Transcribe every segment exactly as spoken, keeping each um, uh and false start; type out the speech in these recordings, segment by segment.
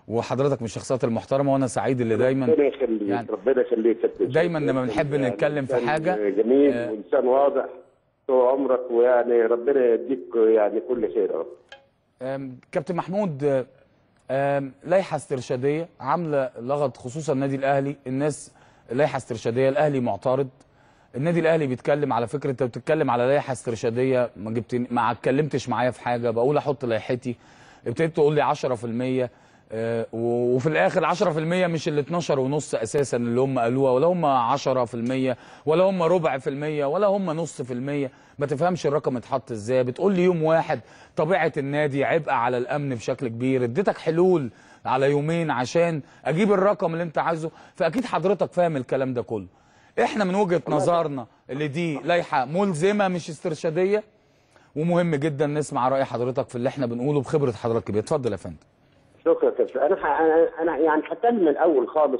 وحضرتك من الشخصيات المحترمه، وانا سعيد اللي دايما ربنا يخليك يعني ربنا يخليك دايما لما بنحب يعني نتكلم في حاجه جميل آه وانسان واضح طول عمرك، ويعني ربنا يديك يعني كل خير. اه كابتن محمود، لائحه استرشاديه عامله لغط خصوصا النادي الاهلي. الناس لائحه استرشاديه، الاهلي معترض، النادي الاهلي بيتكلم على فكره. انت بتتكلم على لائحه استرشاديه، ما جبتني ما اتكلمتش معايا في حاجه، بقول احط لائحتي، ابتديت تقول لي عشرة في المية، آه وفي الاخر عشرة في المية مش ال اتناشر ونص اساسا اللي هم قالوها، ولا هم عشرة في المية، ولا هم ربع في المية، ولا هم نص في المية. ما تفهمش الرقم اتحط ازاي. بتقول لي يوم واحد، طبيعه النادي عبء على الامن بشكل كبير، اديتك حلول على يومين عشان اجيب الرقم اللي انت عايزه. فاكيد حضرتك فاهم الكلام ده كله. احنا من وجهه نظرنا اللي دي لائحه ملزمه مش استرشاديه، ومهم جدا نسمع راي حضرتك في اللي احنا بنقوله بخبره حضرتك كبير. اتفضل يا فندم. شكرا كابتن. انا انا يعني هتكلم من الاول خالص.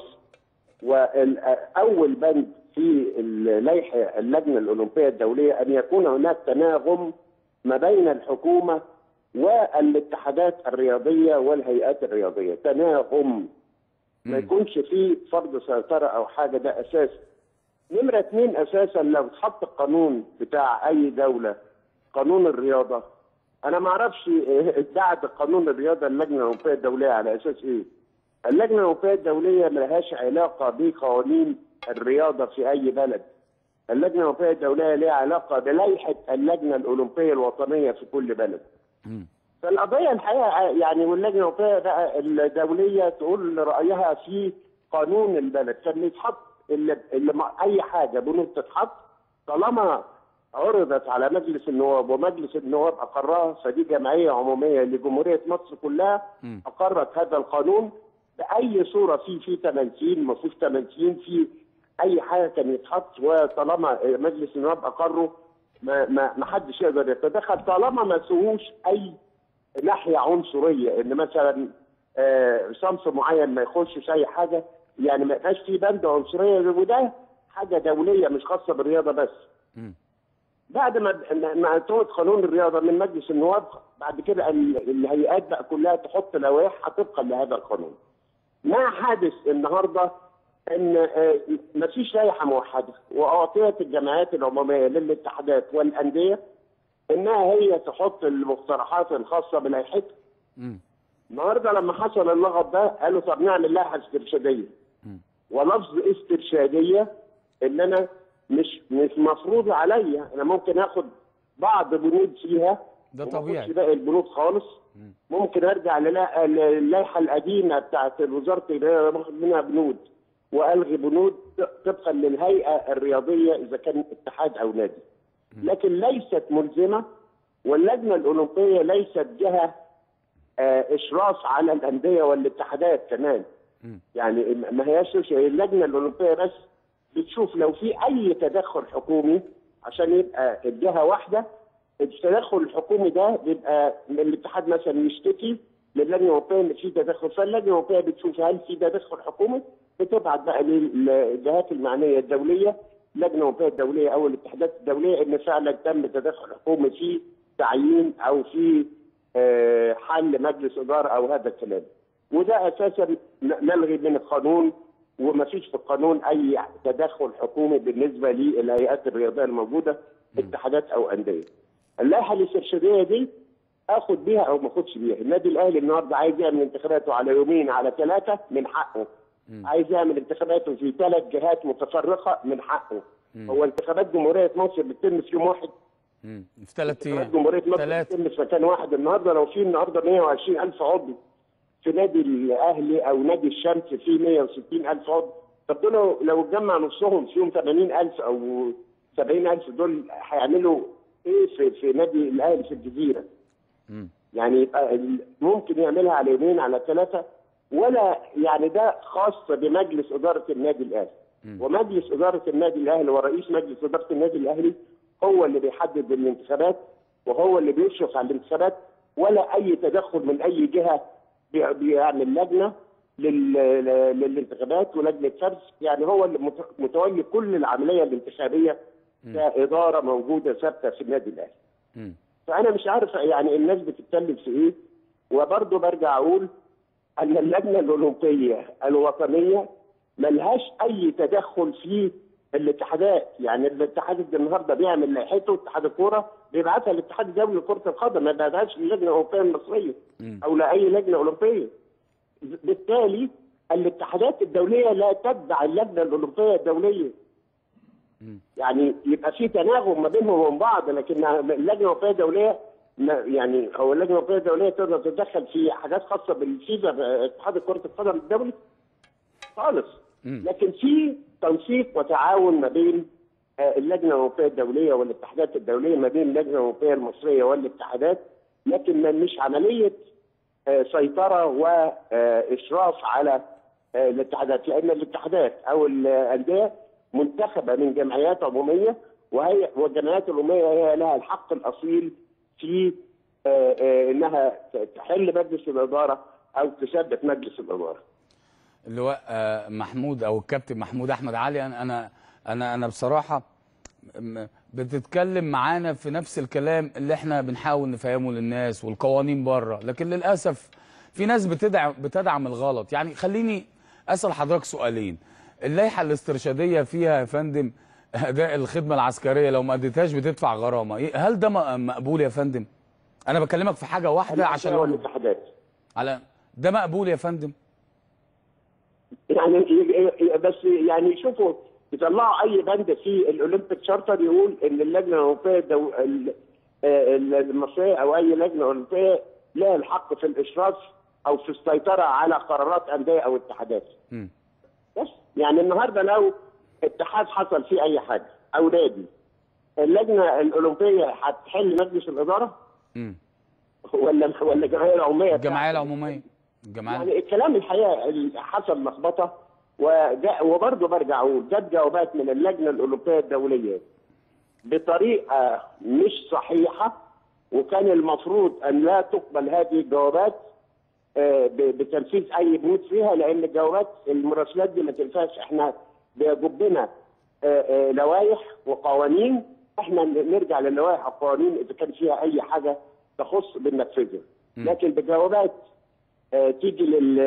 واول بند في اللائحه اللجنه الاولمبيه الدوليه ان يكون هناك تناغم ما بين الحكومه والاتحادات الرياضيه والهيئات الرياضيه، تناغم ما يكونش فيه فرض سيطره او حاجه، ده اساس. نمره اثنين، اساسا لو اتحط القانون بتاع اي دوله، قانون الرياضه، انا ما اعرفش ادعت قانون الرياضه اللجنه الاولمبيه الدوليه على اساس ايه؟ اللجنه الاولمبيه الدوليه ما لهاش علاقه بقوانين الرياضه في اي بلد. اللجنه الاولمبيه الدوليه لها علاقه بلائحه اللجنه الاولمبيه الوطنيه في كل بلد. فالقضيه الحقيقه يعني، واللجنه الاولمبيه الدوليه تقول رايها في قانون البلد، فاللي يتحط اللي, اللي اي حاجه بنود تتحط طالما عرضت على مجلس النواب ومجلس النواب اقرها، فدي جمعيه عموميه لجمهوريه مصر كلها اقرت هذا القانون باي صوره، فيه في تمثيل ما فيش تمثيل، في اي حاجه كان يتحط، وطالما مجلس النواب اقره ما ما ما حدش يقدر يتدخل، طالما ما فيهوش اي ناحيه عنصريه، ان مثلا آه صنف معين ما يخشش اي حاجه، يعني ما يبقاش في بند عنصريه، وده حاجه دوليه مش خاصه بالرياضه بس. م. بعد ما ما توت قانون الرياضه من مجلس النواب، بعد كده الهيئات بقى كلها تحط لوائح طبقا لهذا القانون. ما حادث النهارده ان ما فيش لائحه موحده، واعطيت الجمعيات العموميه للاتحادات والانديه انها هي تحط المقترحات الخاصه بلائحتها. النهارده لما حصل اللغط ده قالوا طب نعمل لائحه استرشاديه. ولفظ استرشاديه ان انا مش مش مفروض عليا، انا ممكن اخد بعض بنود فيها، ده طبيعي، مش باقي البنود خالص. م. ممكن ارجع للائحه القديمه بتاعت وزاره الرياضه باخد منها بنود، والغي بنود طبقا للهيئه الرياضيه اذا كان اتحاد او نادي. م. لكن ليست ملزمه، واللجنه الاولمبيه ليست جهه آه اشراف على الانديه والاتحادات كمان. م. يعني ما هياش اللجنه الاولمبيه بس بتشوف لو في اي تدخل حكومي عشان يبقى الجهه واحده. التدخل الحكومي ده بيبقى الاتحاد مثلا يشتكي للجنه الاوروبيه ان في تدخل، فاللجنه الاوروبيه بتشوف هل في تدخل حكومي، بتبعت بقى للجهات المعنيه الدوليه، اللجنه الاوروبيه الدوليه او الاتحادات الدوليه، ان فعلا تم تدخل حكومي في تعيين او في حل مجلس اداره او هذا الكلام. وده اساسا نلغي من القانون، وما فيش في القانون اي تدخل حكومي بالنسبه للهيئات الرياضيه الموجوده، اتحادات او انديه. اللائحه الاسترشاديه دي اخد بيها او ما اخدش بيها. النادي الاهلي النهارده عايز يعمل انتخاباته على يومين، على ثلاثه، من حقه. م. عايز يعمل انتخاباته في ثلاث جهات متفرقه، من حقه. م. هو انتخابات جمهوريه مصر بتتم في يوم واحد؟ امم في ثلاث ايام. انتخابات جمهوريه مصر بتتم في مكان واحد. النهارده لو في النهارده مية وعشرين ألف عضو في نادي الاهلي او نادي الشمس في مية وستين ألف عضو، طب دول لو اتجمع نصهم فيهم ثمانين ألف او سبعين ألف، دول هيعملوا ايه في في نادي الاهلي في الجزيره؟ م. يعني يبقى ممكن يعملها على يومين، على ثلاثه، ولا يعني ده خاص بمجلس اداره النادي الاهلي. م. ومجلس اداره النادي الاهلي ورئيس مجلس اداره النادي الاهلي هو اللي بيحدد الانتخابات، وهو اللي بيشرف على الانتخابات، ولا اي تدخل من اي جهه بيعمل لجنه للانتخابات ولجنه فرز. يعني هو اللي متولي كل العمليه الانتخابيه كاداره موجوده ثابته في النادي الاهلي. فانا مش عارف يعني الناس بتتكلم في ايه. وبرضه برجع اقول ان اللجنه الاولمبيه الوطنيه ملهاش اي تدخل في الاتحادات. يعني الاتحاد النهارده بيعمل لائحته، اتحاد الكوره بيبعتها للاتحاد الدولي لكره القدم، ما بيبعتهاش للجنه الاوروبيه المصريه او لاي لجنه اولمبيه. بالتالي الاتحادات الدوليه لا تتبع اللجنه الاولمبيه الدوليه. يعني يبقى في تناغم ما بينهم وبين بعض، لكن اللجنه الاوروبيه الدوليه يعني او اللجنه الاوروبيه الدوليه تقدر تتدخل في حاجات خاصه بالفيفا اتحاد كره القدم الدولي خالص. لكن في تنسيق وتعاون ما بين اللجنه الاوروبيه الدوليه والاتحادات الدوليه، ما بين اللجنه الاوروبيه المصريه والاتحادات، لكن مش عمليه سيطره واشراف على الاتحادات، لان الاتحادات او الانديه منتخبه من جمعيات عموميه، وهي والجمعيات العموميه هي لها الحق الاصيل في انها تحل مجلس الاداره او تثبت مجلس الاداره. اللواء محمود او الكابتن محمود احمد علي، انا انا انا انا بصراحه بتتكلم معانا في نفس الكلام اللي احنا بنحاول نفهمه للناس والقوانين بره، لكن للاسف في ناس بتدعم بتدعم الغلط. يعني خليني اسال حضرتك سؤالين. اللائحه الاسترشاديه فيها يا فندم اداء الخدمه العسكريه، لو ما اديتهاش بتدفع غرامه، هل ده مقبول يا فندم؟ انا بكلمك في حاجه واحده عشان الاتحادات على ده مقبول يا فندم؟ يعني بس يعني شوفوا يطلعوا اي بند في الاولمبيك شارتر يقول ان اللجنه الاوروبيه الدو... المصريه او اي لجنه اولمبيه لها الحق في الاشراف او في السيطره على قرارات انديه او اتحادات. م. بس يعني النهارده لو اتحاد حصل فيه اي حاجه او نادي، اللجنه الاولمبيه هتحل مجلس الاداره؟ م. ولا ولا الجمعيه العموميه؟ الجمعيه العموميه الجمعيه يعني الكلام الحقيقه حصل لخبطه، وبرضه برجع اقول جت جوابات من اللجنه الاولمبيه الدوليه بطريقه مش صحيحه، وكان المفروض ان لا تقبل هذه الجوابات بتنفيذ اي بنود فيها، لان الجوابات المراسلات دي ما تنفعش. احنا بيجبنا لوائح وقوانين، احنا نرجع للوائح والقوانين اذا كان فيها اي حاجه تخص بننفذها. لكن بجوابات تيجي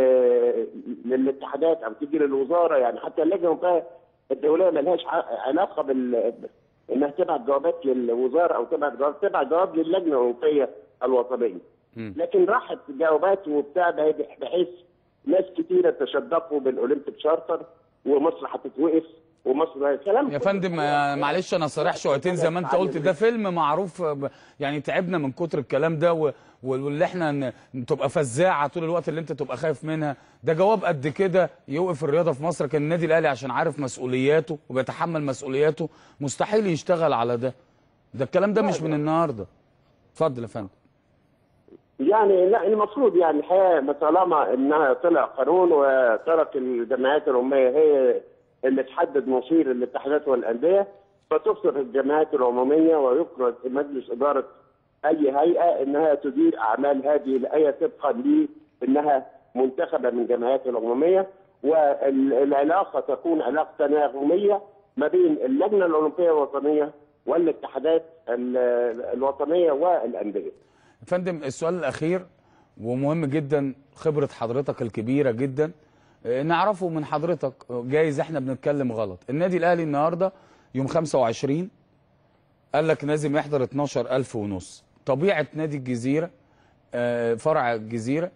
للاتحادات او تيجي للوزاره، يعني حتى اللجنه الدوليه ما لهاش علاقه بال انها تبعت جوابات للوزاره او تبعت جواب تبعت جواب للجنه الاوروبيه الوطنيه. لكن راحت جوابات وبتاع بحيث ناس كتيره تشدقوا بالاولمبيك شارتر ومصر هتتوقف ومصر كلام يا فندم. معلش انا صريح شويتين زي ما انت قلت، ده فيلم معروف يعني، تعبنا من كتر الكلام ده، واللي احنا تبقى فزاعه طول الوقت اللي انت تبقى خايف منها. ده جواب قد كده يوقف الرياضه في مصر. كان النادي الاهلي عشان عارف مسؤولياته وبيتحمل مسؤولياته مستحيل يشتغل على ده. ده الكلام ده مش من النهارده. اتفضل يا فندم. يعني لا، المفروض يعني الحقيقه طالما انها طلع قانون وترك الجمعيات العموميه هي اللي تحدد مصير الاتحادات والانديه، فتفصل الجمعيات العموميه ويفرض مجلس اداره اي هيئه انها تدير اعمال هذه الهيئه طبقا لانها منتخبه من جمعيات العموميه، والعلاقه تكون علاقه تناغميه ما بين اللجنه الاولمبيه الوطنيه والاتحادات الوطنيه والانديه. يا فندم السؤال الاخير ومهم جدا، خبره حضرتك الكبيره جدا نعرفه من حضرتك، جايز احنا بنتكلم غلط. النادي الاهلي النهارده يوم خمسة وعشرين قال لك لازم يحضر اتناشر ألف ونص. طبيعه نادي الجزيره فرع الجزيره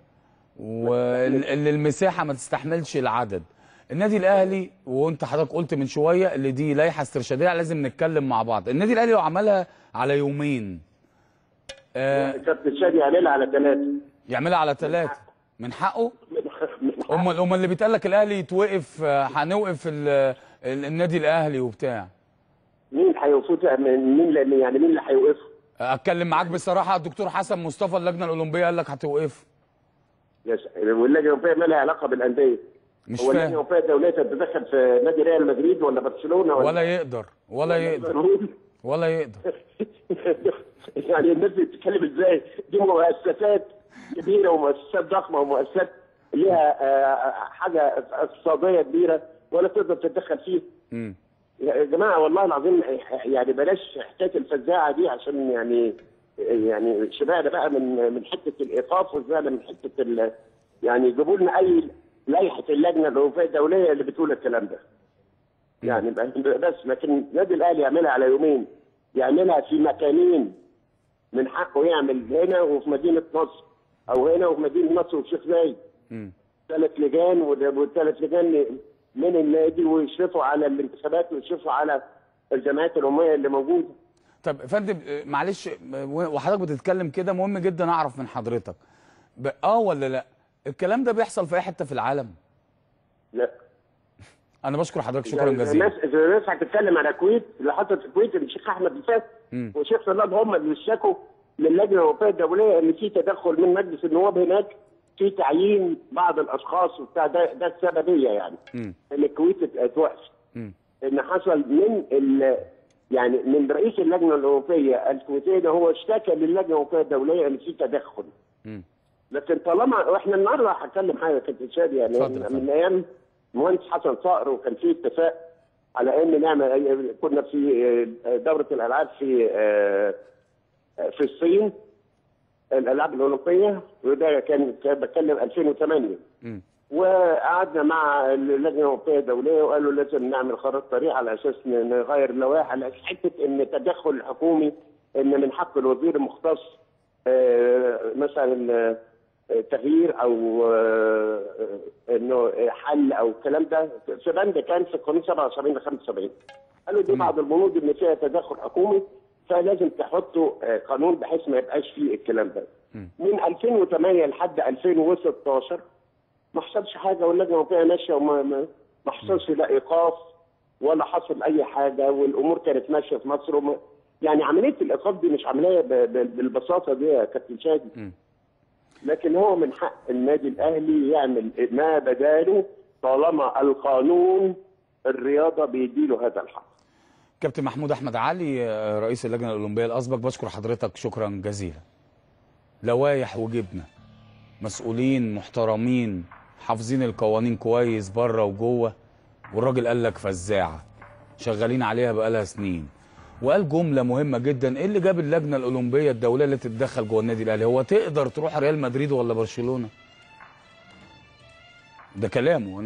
واللي المساحه ما تستحملش العدد. النادي الاهلي وانت حضرتك قلت من شويه اللي دي لائحه استرشاديه لازم نتكلم مع بعض. النادي الاهلي لو عملها على يومين كابتن شادي يعملها على ثلاثه يعملها على ثلاثه من حقه. امال امال اللي بيتقال لك الاهلي يتوقف، هنوقف النادي الاهلي وبتاع. مين هيوقفه؟ مين يعني مين اللي هيوقفه؟ اتكلم معاك بصراحه، الدكتور حسن مصطفى اللجنه الاولمبيه قال لك هتوقفه. واللجنه الاولمبيه ما لها علاقه بالانديه. مش هو فاهم. اللجنه الاولمبيه الدوليه تتدخل في نادي ريال مدريد ولا برشلونه ولا ولا يقدر ولا يقدر ولا يقدر يعني الناس بتتكلم ازاي؟ دي مؤسسات كبيره ومؤسسات ضخمه ومؤسسات ليها حاجه اقتصاديه كبيره ولا تقدر تتدخل فيها. امم يا جماعه والله العظيم يعني بلاش حكايه الفزاعه دي، عشان يعني يعني شبعنا بقى من من حته الايقاف وشبعنا من حته يعني يجيبوا لنا اي لائحه اللجنه الاوروبيه الدوليه اللي بتقول الكلام ده. يعني بس لكن النادي الاهلي يعملها على يومين، يعملها في مكانين من حقه يعمل هنا وفي مدينه نصر، او هنا وفي مدينه نصر وفي شيخ زايد. ثلاث لجان والثلاث لجان من النادي ويشرفوا على الانتخابات ويشرفوا على الجمعيات العموميه اللي موجوده. طب يا فندم معلش، وحضرتك بتتكلم كده مهم جدا اعرف من حضرتك اه ولا لا الكلام ده بيحصل في اي حته في العالم؟ لا. انا بشكر حضرتك شكرا جزيلا. الناس اذا الناس هتتكلم على الكويت، اللي حصل في الكويت الشيخ احمد الفات والشيخ صلاد هم اللي اشتكوا للجنه الاوروبيه الدوليه ان في تدخل من مجلس النواب هناك في تعيين بعض الاشخاص وبتاع. ده ده السببيه يعني م. ان الكويت اتوقف. ان حصل من ال يعني من رئيس اللجنه الاوروبيه الكويتيه ده هو اشتكى للجنه الاوروبيه الدوليه ان في تدخل. م. لكن طالما احنا النهارده هتكلم حاجه كانت شادي يعني فضل من فضل. ايام المهندس حسن صقر وكان في اتفاق على ان نعمل، كنا في دوره الالعاب في في الصين، الالعاب الاولمبيه، وده كان بتكلم ألفين وثمانية. م. وقعدنا مع اللجنه الاوروبيه الدوليه وقالوا لازم نعمل خريطه طريق على اساس نغير اللوائح، على حته ان التدخل الحكومي ان من حق الوزير المختص مثلا تغيير او انه حل او الكلام ده. في بند كان في القانون سبعة وسبعين ل خمسة وسبعين قالوا دي بعض البنود اللي فيها تدخل حكومي فلازم تحطوا قانون بحيث ما يبقاش فيه الكلام ده. من ألفين وثمانية لحد ألفين وستاشر ما حصلش حاجه واللجنه الاوروبيه ماشيه وما ما حصلش لا ايقاف ولا حصل اي حاجه والامور كانت ماشيه في مصر. وما يعني عمليه الايقاف دي مش عمليه بالبساطه دي يا كابتن شادي. لكن هو من حق النادي الاهلي يعمل ما بداله طالما القانون الرياضه بيديله هذا الحق. كابتن محمود احمد علي رئيس اللجنه الاولمبيه الاسبق، بشكر حضرتك شكرا جزيلا. لوايح وجبنه، مسؤولين محترمين حافظين القوانين كويس بره وجوه، والراجل قال لك فزاعه شغالين عليها بقالها سنين. وقال جمله مهمه جدا، ايه اللي جاب اللجنه الاولمبيه الدوليه اللي تتدخل جوه النادي الاهلي؟ هو تقدر تروح ريال مدريد ولا برشلونه؟ ده كلامه.